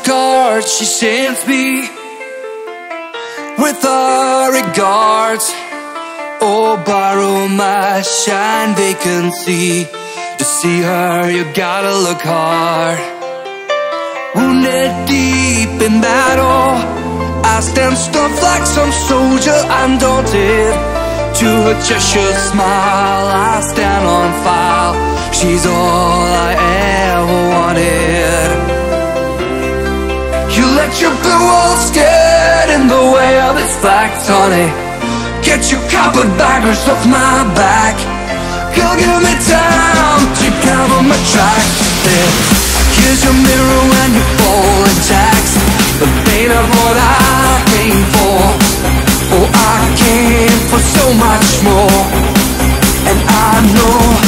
postcard she sends me with her regards. Oh, borrow my shine vacancy. To see her, you gotta look hard. Wounded deep in battle, I stand stuffed like some soldier undaunted. To her Cheshire smile, I stand on file. She's all I ever wanted. You let your blue walls get in the way of its fact, honey. Get your carpetbaggers off my back. Girl, give me time to cover my tracks. Then here's your mirror when you fall in jacks. The pain of what I came for. Oh, I came for so much more. And I know